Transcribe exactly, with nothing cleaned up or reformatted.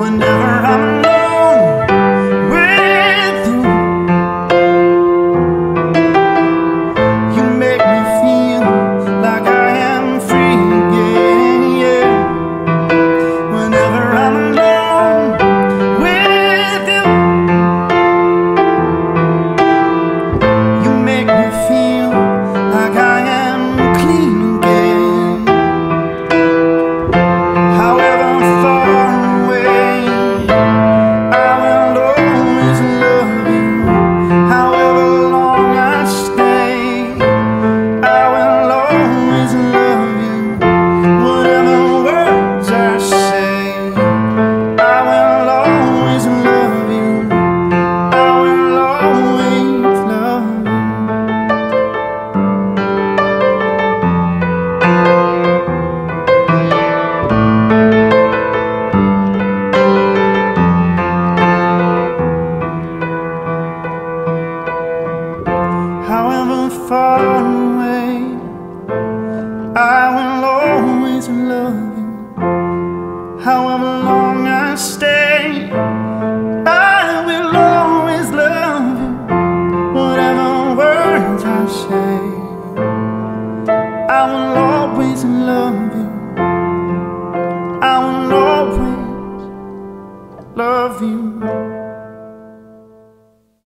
whenever I'm alone with you. You make me feel like I am free again, yeah. Whenever I'm alone with you, you make me feel like I am clean again. However far away, I will always love you. However long I stay, I will always love you. Whatever words I say, I will always love you. I will always love you. However far away, I will always love you. However long I stay, I will always love you. Whatever words I say,